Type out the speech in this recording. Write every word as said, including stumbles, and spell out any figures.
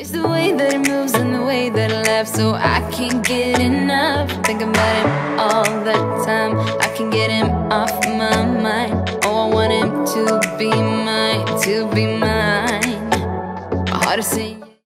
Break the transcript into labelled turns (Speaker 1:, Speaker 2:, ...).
Speaker 1: It's the way that it moves and the way that it laughs, so I can't get enough. Think about him all the time, I can't get him off my mind. Oh, I want him to be mine, to be mine. My heart is saying